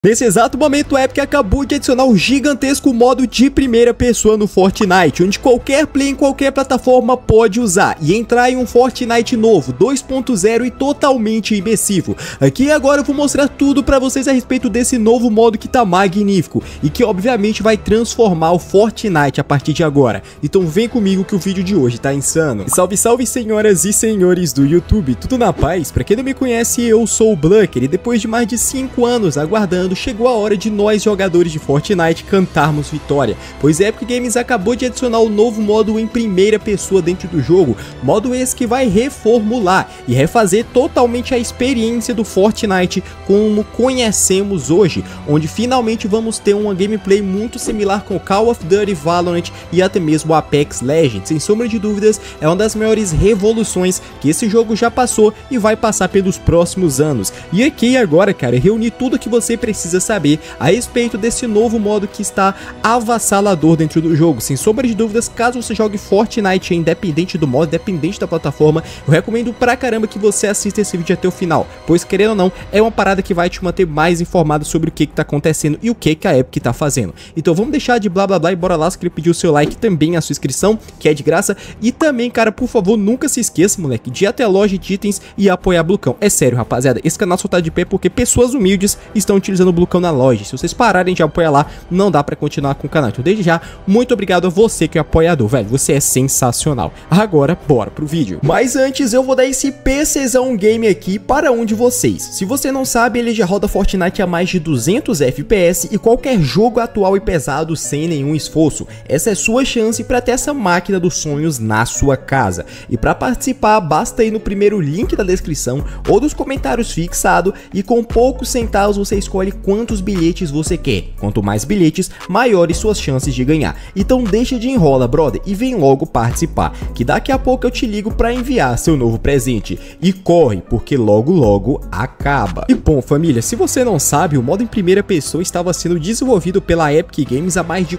Nesse exato momento, a Epic acabou de adicionar o gigantesco modo de primeira pessoa no Fortnite, onde qualquer player em qualquer plataforma pode usar e entrar em um Fortnite novo, 2.0 e totalmente imersivo. Aqui agora eu vou mostrar tudo pra vocês a respeito desse novo modo que tá magnífico e que obviamente vai transformar o Fortnite a partir de agora. Então vem comigo que o vídeo de hoje tá insano. Salve, salve senhoras e senhores do YouTube, tudo na paz? Pra quem não me conhece, eu sou o Blanker e depois de mais de 5 anos aguardando, chegou a hora de nós jogadores de Fortnite cantarmos vitória, pois a Epic Games acabou de adicionar o novo modo em primeira pessoa dentro do jogo, modo esse que vai reformular e refazer totalmente a experiência do Fortnite como conhecemos hoje, onde finalmente vamos ter uma gameplay muito similar com Call of Duty, Valorant e até mesmo Apex Legends. Sem sombra de dúvidas, é uma das maiores revoluções que esse jogo já passou e vai passar pelos próximos anos. E aqui agora, cara, reuni tudo que você precisa saber a respeito desse novo modo que está avassalador dentro do jogo. Sem sombra de dúvidas, caso você jogue Fortnite independente do modo, independente da plataforma, eu recomendo pra caramba que você assista esse vídeo até o final, pois querendo ou não, é uma parada que vai te manter mais informado sobre o que tá acontecendo e o que a Epic tá fazendo. Então vamos deixar de blá blá blá e bora lá. Se querer pedir o seu like, também a sua inscrição, que é de graça, e também, cara, por favor, nunca se esqueça, moleque, de ir até a loja de itens e apoiar Blucão. É sério, rapaziada, esse canal só tá de pé porque pessoas humildes estão utilizando o Blucão na loja. Se vocês pararem de apoiar lá, não dá pra continuar com o canal. Então desde já, muito obrigado a você que é apoiador, velho, você é sensacional. Agora, bora pro vídeo. Mas antes, eu vou dar esse PCzão game aqui para um de vocês. Se você não sabe, ele já roda Fortnite a mais de 200 FPS e qualquer jogo atual e pesado sem nenhum esforço. Essa é sua chance para ter essa máquina dos sonhos na sua casa. E para participar, basta ir no primeiro link da descrição ou dos comentários fixado e com poucos centavos você escolhe quantos bilhetes você quer. Quanto mais bilhetes, maiores suas chances de ganhar. Então deixa de enrola, brother, e vem logo participar, que daqui a pouco eu te ligo para enviar seu novo presente. E corre, porque logo logo acaba. E bom, família, se você não sabe, o modo em primeira pessoa estava sendo desenvolvido pela Epic Games há mais de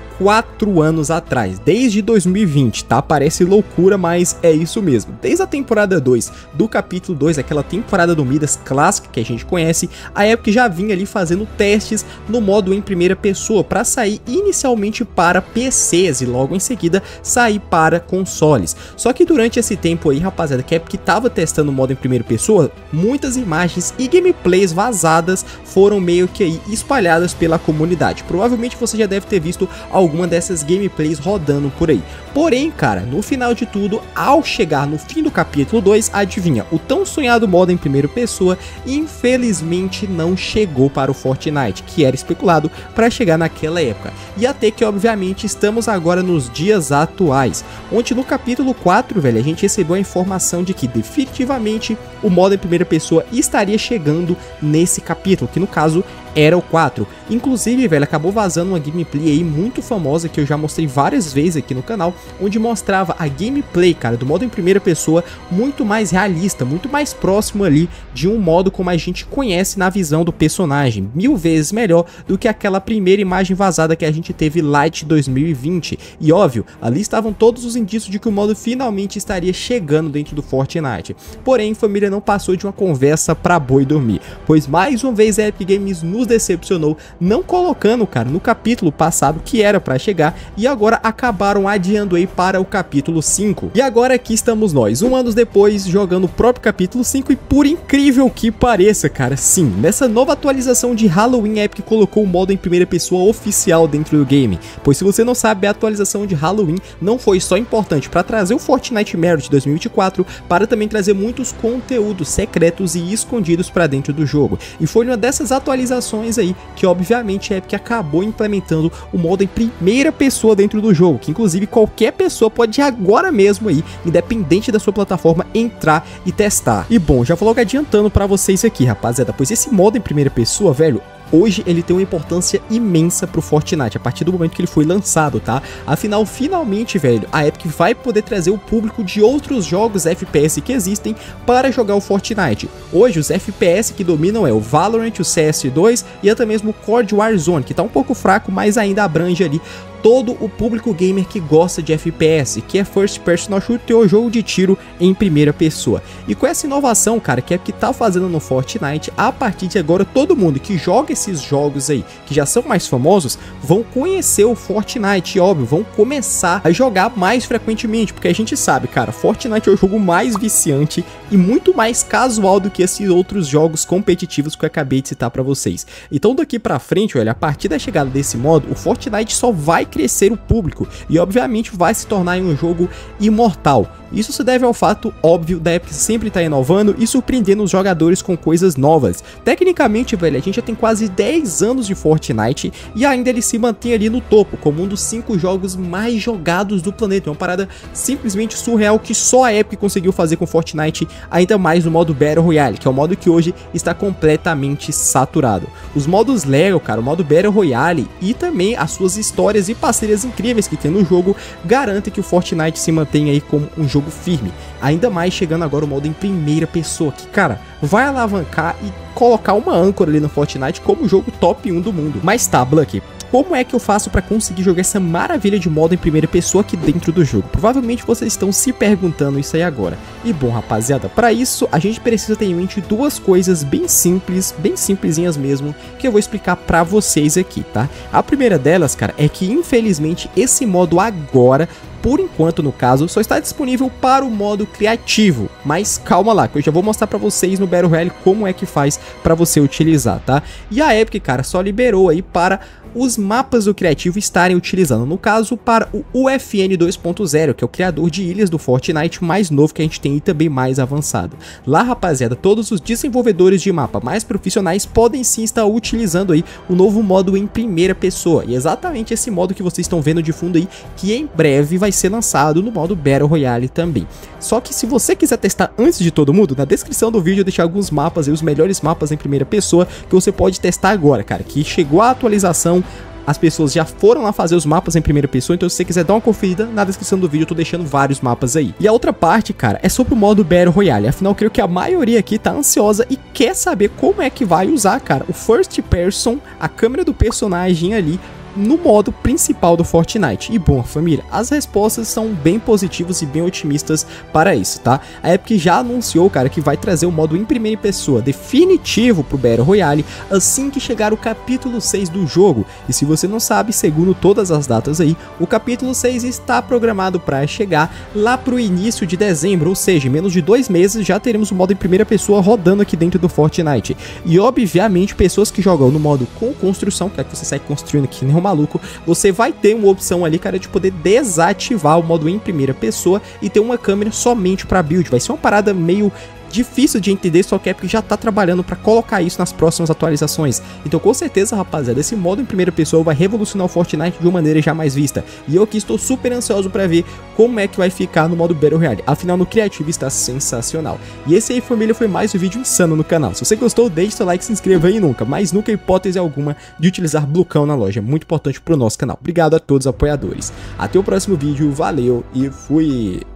4 anos atrás, desde 2020, tá? Parece loucura, mas é isso mesmo. Desde a temporada 2 do capítulo 2, aquela temporada do Midas clássica que a gente conhece, a Epic já vinha ali fazendo testes no modo em primeira pessoa para sair inicialmente para PCs e logo em seguida sair para consoles. Só que durante esse tempo aí, rapaziada, que a Epic tava testando o modo em primeira pessoa, muitas imagens e gameplays vazadas foram meio que aí espalhadas pela comunidade. Provavelmente você já deve ter visto alguma dessas gameplays rodando por aí. Porém, cara, no final de tudo, ao chegar no fim do capítulo 2, adivinha, o tão sonhado modo em primeira pessoa infelizmente não chegou para o Fortnite, que era especulado para chegar naquela época. E até que obviamente estamos agora nos dias atuais, onde no capítulo 4, velho, a gente recebeu a informação de que definitivamente o modo em primeira pessoa estaria chegando nesse capítulo, que no caso era o 4. Inclusive, velho, acabou vazando uma gameplay aí muito famosa que eu já mostrei várias vezes aqui no canal, onde mostrava a gameplay, cara, do modo em primeira pessoa muito mais realista, muito mais próximo ali de um modo como a gente conhece na visão do personagem, 1000 vezes melhor do que aquela primeira imagem vazada que a gente teve Light 2020. E óbvio, ali estavam todos os indícios de que o modo finalmente estaria chegando dentro do Fortnite. Porém, família, não passou de uma conversa pra boi dormir, pois mais uma vez a Epic Games nos decepcionou, não colocando, cara, no capítulo passado que era pra chegar, e agora acabaram adiando aí para o capítulo 5. E agora aqui estamos nós, 1 ano depois, jogando o próprio capítulo 5 e por incrível que pareça, cara, sim, nessa nova atualização de Halloween, a Epic colocou o modo em primeira pessoa oficial dentro do game, pois se você não sabe, a atualização de Halloween não foi só importante para trazer o Fortnite Merit 2024, para também trazer muitos conteúdos secretos e escondidos para dentro do jogo, e foi uma dessas atualizações aí que obviamente a Epic acabou implementando o modo em primeira pessoa dentro do jogo, que inclusive qualquer pessoa pode agora mesmo aí, independente da sua plataforma, entrar e testar. E bom, já vou logo adiantando para vocês aqui, rapaziada, pois esse modo em primeira pessoa, velho, hoje ele tem uma importância imensa pro Fortnite, a partir do momento que ele foi lançado, tá? Afinal, finalmente, velho, a Epic vai poder trazer o público de outros jogos FPS que existem para jogar o Fortnite. Hoje, os FPS que dominam é o Valorant, o CS2 e até mesmo o COD Warzone, que tá um pouco fraco, mas ainda abrange ali todo o público gamer que gosta de FPS, que é First Person Shooter ou jogo de tiro em primeira pessoa. E com essa inovação, cara, que é o que tá fazendo no Fortnite, a partir de agora todo mundo que joga esses jogos aí, que já são mais famosos, vão conhecer o Fortnite e, óbvio, vão começar a jogar mais frequentemente, porque a gente sabe, cara, Fortnite é o jogo mais viciante e muito mais casual do que esses outros jogos competitivos que eu acabei de citar pra vocês. Então daqui pra frente, olha, a partir da chegada desse modo, o Fortnite só vai crescer o público e obviamente vai se tornar um jogo imortal. Isso se deve ao fato óbvio da Epic sempre estar inovando e surpreendendo os jogadores com coisas novas. Tecnicamente, velho, a gente já tem quase 10 anos de Fortnite e ainda ele se mantém ali no topo, como um dos 5 jogos mais jogados do planeta. É uma parada simplesmente surreal que só a Epic conseguiu fazer com Fortnite, ainda mais no modo Battle Royale, que é o modo que hoje está completamente saturado. Os modos Lego, cara, o modo Battle Royale e também as suas histórias e parcerias incríveis que tem no jogo garantem que o Fortnite se mantenha aí como um jogo firme, ainda mais chegando agora o modo em primeira pessoa, que, cara, vai alavancar e colocar uma âncora ali no Fortnite como o jogo top 1 do mundo. Mas tá, Bluck, como é que eu faço para conseguir jogar essa maravilha de modo em primeira pessoa aqui dentro do jogo? Provavelmente vocês estão se perguntando isso aí agora. E bom, rapaziada, para isso a gente precisa ter em mente duas coisas bem simples, bem simplesinhas mesmo, que eu vou explicar para vocês aqui, tá? A primeira delas, cara, é que infelizmente esse modo agora, por enquanto no caso, só está disponível para o modo criativo, mas calma lá, que eu já vou mostrar para vocês no Battle Royale como é que faz para você utilizar, tá? E a Epic, cara, só liberou aí para os mapas do criativo estarem utilizando, no caso para o UFN 2.0, que é o criador de ilhas do Fortnite mais novo que a gente tem e também mais avançado. Lá, rapaziada, todos os desenvolvedores de mapa mais profissionais podem sim estar utilizando aí o novo modo em primeira pessoa, e exatamente esse modo que vocês estão vendo de fundo aí, que em breve vai ser lançado no modo Battle Royale também. Só que se você quiser testar antes de todo mundo, na descrição do vídeo eu deixei alguns mapas aí, os melhores mapas em primeira pessoa que você pode testar agora, cara, que chegou a atualização. As pessoas já foram lá fazer os mapas em primeira pessoa, então se você quiser dar uma conferida, na descrição do vídeo eu tô deixando vários mapas aí. E a outra parte, cara, é sobre o modo Battle Royale, afinal eu creio que a maioria aqui tá ansiosa e quer saber como é que vai usar, cara, o First Person, a câmera do personagem ali, no modo principal do Fortnite. E bom, família, as respostas são bem positivas e bem otimistas para isso, tá? A Epic já anunciou, cara, que vai trazer o modo em primeira pessoa definitivo pro Battle Royale assim que chegar o capítulo 6 do jogo. E se você não sabe, segundo todas as datas aí, o capítulo 6 está programado para chegar lá pro início de dezembro, ou seja, em menos de 2 meses já teremos o modo em primeira pessoa rodando aqui dentro do Fortnite. E obviamente, pessoas que jogam no modo com construção, que é que você sai construindo aqui nem maluco, você vai ter uma opção ali, cara, de poder desativar o modo em primeira pessoa e ter uma câmera somente para build. Vai ser uma parada meio difícil de entender, só que a Epic já tá trabalhando para colocar isso nas próximas atualizações. Então com certeza, rapaziada, esse modo em primeira pessoa vai revolucionar o Fortnite de uma maneira jamais vista. E eu aqui estou super ansioso para ver como é que vai ficar no modo Battle Royale. Afinal, no criativo está sensacional. E esse aí, família, foi mais um vídeo insano no canal. Se você gostou, deixe seu like, se inscreva aí nunca, mas nunca hipótese alguma de utilizar Blucão na loja. É muito importante pro nosso canal. Obrigado a todos os apoiadores. Até o próximo vídeo, valeu e fui!